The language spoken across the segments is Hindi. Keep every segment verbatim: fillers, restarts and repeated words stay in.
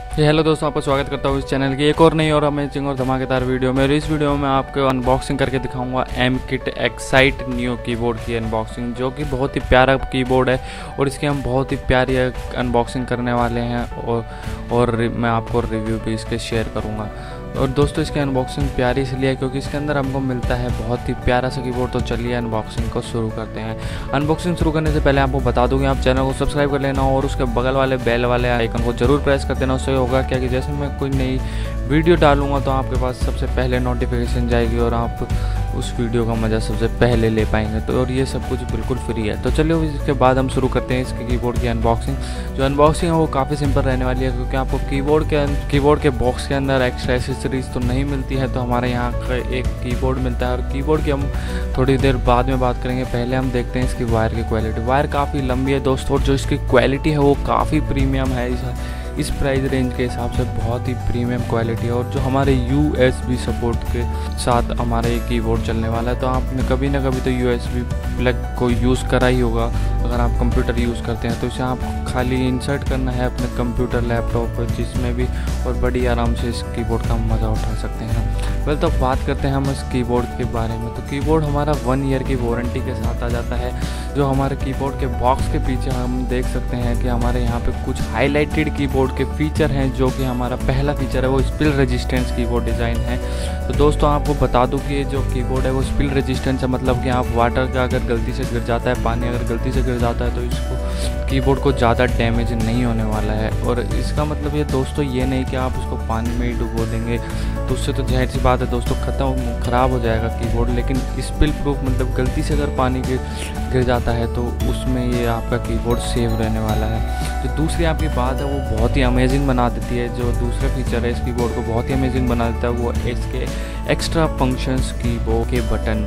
हेलो दोस्तों, आपका स्वागत करता हूँ इस चैनल की एक और नई और अमेजिंग और धमाकेदार वीडियो में। इस वीडियो में आपको अनबॉक्सिंग करके दिखाऊंगा M kit excite new keyboard की अनबॉक्सिंग, जो कि बहुत ही प्यारा कीबोर्ड है और इसकी हम बहुत ही प्यारी अनबॉक्सिंग करने वाले हैं और और मैं आपको रिव्यू भी इसके शेयर करूँगा। और दोस्तों, इसकी अनबॉक्सिंग प्यारी इसलिए है क्योंकि इसके अंदर हमको मिलता है बहुत ही प्यारा सा कीबोर्ड। तो चलिए अनबॉक्सिंग को शुरू करते हैं। अनबॉक्सिंग शुरू करने से पहले आपको बता दूं कि आप चैनल को सब्सक्राइब कर लेना और उसके बगल वाले बेल वाले आइकन को जरूर प्रेस कर देना। उससे होगा क्या कि जैसे मैं कोई नई वीडियो डालूंगा तो आपके पास सबसे पहले नोटिफिकेशन जाएगी और आप उस वीडियो का मज़ा सबसे पहले ले पाएंगे। तो और ये सब कुछ बिल्कुल फ्री है। तो चलिए इसके बाद हम शुरू करते हैं इसके कीबोर्ड की अनबॉक्सिंग। जो अनबॉक्सिंग है वो काफ़ी सिंपल रहने वाली है क्योंकि आपको कीबोर्ड के कीबोर्ड के बॉक्स के अंदर एक्स्ट्रा एसेसरीज तो नहीं मिलती है। तो हमारे यहाँ का एक कीबोर्ड मिलता है और कीबोर्ड की हम थोड़ी देर बाद में बात करेंगे। पहले हम देखते हैं इसकी वायर की क्वालिटी। वायर काफ़ी लंबी है दोस्तों और जो इसकी क्वालिटी है वो काफ़ी प्रीमियम है। इस इस प्राइस रेंज के हिसाब से बहुत ही प्रीमियम क्वालिटी है और जो हमारे यू एस बी सपोर्ट के साथ हमारा ये कीबोर्ड चलने वाला है। तो आपने कभी ना कभी तो यू एस बी प्लग को यूज़ करा ही होगा अगर आप कंप्यूटर यूज़ करते हैं। तो इसे आप खाली इंसर्ट करना है अपने कंप्यूटर लैपटॉप पर, जिसमें भी और बड़ी आराम से इस कीबोर्ड का मज़ा उठा सकते हैं। वेल, तो बात करते हैं हम इस कीबोर्ड के बारे में। तो कीबोर्ड हमारा वन ईयर की वारंटी के साथ आ जाता है। जो हमारे कीबोर्ड के बॉक्स के पीछे हम देख सकते हैं कि हमारे यहाँ पे कुछ हाईलाइटेड कीबोर्ड के फीचर हैं। जो कि हमारा पहला फीचर है वो स्पिल रेजिस्टेंस कीबोर्ड डिज़ाइन है। तो दोस्तों, आपको बता दूं कि ये जो कीबोर्ड है वो स्पिल रेजिस्टेंस है, मतलब कि आप वाटर का अगर गलती से गिर जाता है, पानी अगर गलती से गिर जाता है तो इसको कीबोर्ड को ज़्यादा डैमेज नहीं होने वाला है। और इसका मतलब ये दोस्तों ये नहीं कि आप उसको पानी में ही डुबो देंगे तो उससे तो जाहिर सी बात है दोस्तों ख़त्म ख़राब हो जाएगा कीबोर्ड। लेकिन स्पिल प्रूफ मतलब गलती से अगर पानी गिर गिर जाता है तो उसमें ये आपका कीबोर्ड सेव रहने वाला है। जो दूसरी आपकी बात है वो बहुत ही अमेजिंग बना देती है। जो दूसरा फीचर है इस कीबोर्ड को बहुत ही अमेजिंग बना देता है वो इसके एक्स्ट्रा फंक्शंस कीबोर्ड के बटन।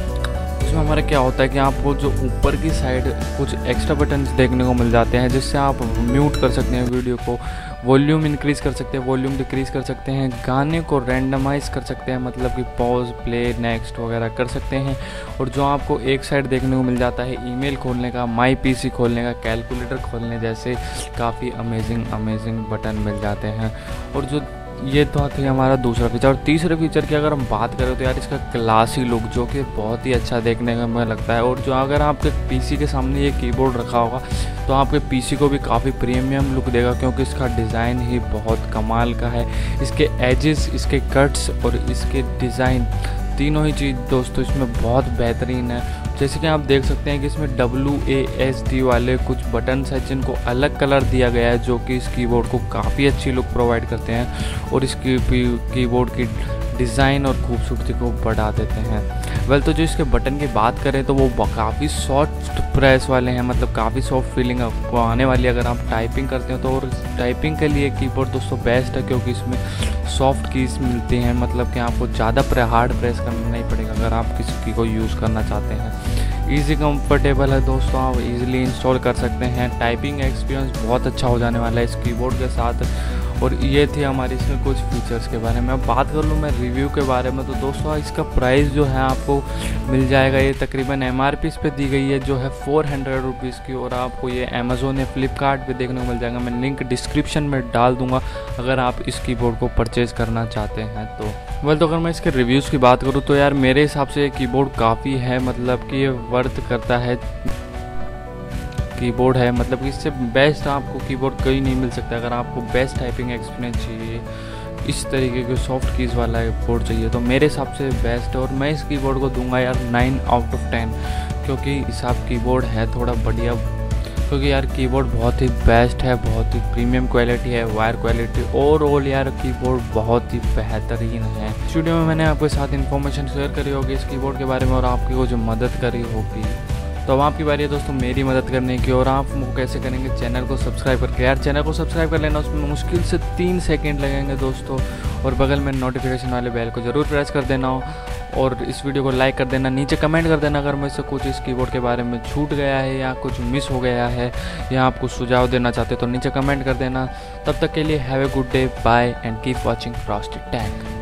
इसमें हमारा क्या होता है कि आपको जो ऊपर की साइड कुछ एक्स्ट्रा बटन्स देखने को मिल जाते हैं जिससे आप म्यूट कर सकते हैं वीडियो को, वॉल्यूम इंक्रीज़ कर सकते हैं, वॉल्यूम डिक्रीज़ कर सकते हैं, गाने को रैंडमाइज़ कर सकते हैं, मतलब कि पॉज प्ले नेक्स्ट वगैरह कर सकते हैं। और जो आपको एक साइड देखने को मिल जाता है ईमेल खोलने का, माई पीसी खोलने का, कैलकुलेटर खोलने जैसे काफ़ी अमेजिंग अमेजिंग बटन मिल जाते हैं। और जो ये तो थी हमारा दूसरा फीचर। और तीसरे फीचर की अगर हम बात करें तो यार इसका क्लासी लुक जो कि बहुत ही अच्छा देखने में हमें लगता है। और जो अगर आपके पीसी के सामने ये कीबोर्ड रखा होगा तो आपके पीसी को भी काफ़ी प्रीमियम लुक देगा क्योंकि इसका डिज़ाइन ही बहुत कमाल का है। इसके एजेस, इसके कट्स और इसके डिज़ाइन तीनों ही चीज़ दोस्तों इसमें बहुत बेहतरीन है। जैसे कि आप देख सकते हैं कि इसमें डब्ल्यू ए एस डी वाले कुछ बटन्स हैं जिनको अलग कलर दिया गया है जो कि इस कीबोर्ड को काफ़ी अच्छी लुक प्रोवाइड करते हैं और इस कीबोर्ड की डिज़ाइन और खूबसूरती को बढ़ा देते हैं। वेल, तो जो इसके बटन की बात करें तो वो काफ़ी सॉफ्ट प्रेस वाले हैं, मतलब काफ़ी सॉफ्ट फीलिंग आपको आने वाली है अगर आप टाइपिंग करते हो तो। और टाइपिंग के लिए कीबोर्ड दोस्तों बेस्ट है क्योंकि इसमें सॉफ्ट कीज़ मिलती हैं, मतलब कि आपको ज़्यादा प्रे हार्ड प्रेस करना नहीं पड़ेगा अगर आप किसी की को यूज़ करना चाहते हैं। ईजी कंफर्टेबल है दोस्तों, आप इजीली इंस्टॉल कर सकते हैं। टाइपिंग एक्सपीरियंस बहुत अच्छा हो जाने वाला है इस कीबोर्ड के साथ। और ये थी हमारी इसमें कुछ फीचर्स के बारे में। अब बात कर लूँ मैं रिव्यू के बारे में तो दोस्तों इसका प्राइस जो है आपको मिल जाएगा, ये तकरीबन एम आर पी इस पे दी गई है जो है फोर हंड्रेड रुपीज़ की। और आपको ये अमेज़ोन या फ्लिपकार्ट पे देखने को मिल जाएगा। मैं लिंक डिस्क्रिप्शन में डाल दूंगा अगर आप इस कीबोर्ड को परचेज़ करना चाहते हैं तो। वेल, तो अगर मैं इसके रिव्यूज़ की बात करूँ तो यार मेरे हिसाब से ये कीबोर्ड काफ़ी है, मतलब कि ये वर्थ करता है कीबोर्ड है। मतलब कि इससे बेस्ट आपको कीबोर्ड कहीं नहीं मिल सकता। अगर आपको बेस्ट टाइपिंग एक्सपीरियंस चाहिए, इस तरीके के सॉफ्ट कीज़ वाला कीबोर्ड चाहिए तो मेरे हिसाब से बेस्ट है। और मैं इस कीबोर्ड को दूंगा यार नाइन आउट ऑफ टेन क्योंकि हिसाब कीबोर्ड है थोड़ा बढ़िया, क्योंकि यार कीबोर्ड बहुत ही बेस्ट है, बहुत ही प्रीमियम क्वालिटी है, वायर क्वालिटी ओवरऑल यार कीबोर्ड बहुत ही बेहतरीन है। इस वीडियो में मैंने आपके साथ इन्फॉर्मेशन शेयर करी होगी इस कीबोर्ड के बारे में और आपकी वो जो मदद करी होगी। तो अब आपकी बारी है दोस्तों मेरी मदद करने की। और आप वो कैसे करेंगे, चैनल को सब्सक्राइब करके यार चैनल को सब्सक्राइब कर लेना, उसमें मुश्किल से तीन सेकंड लगेंगे दोस्तों। और बगल में नोटिफिकेशन वाले बेल को ज़रूर प्रेस कर देना और इस वीडियो को लाइक कर देना। नीचे कमेंट कर देना अगर मुझसे कुछ इस कीबोर्ड के बारे में छूट गया है या कुछ मिस हो गया है या आप कुछ सुझाव देना चाहते हो तो नीचे कमेंट कर देना। तब तक के लिए have a good day, bye and keep watching Frosted tag.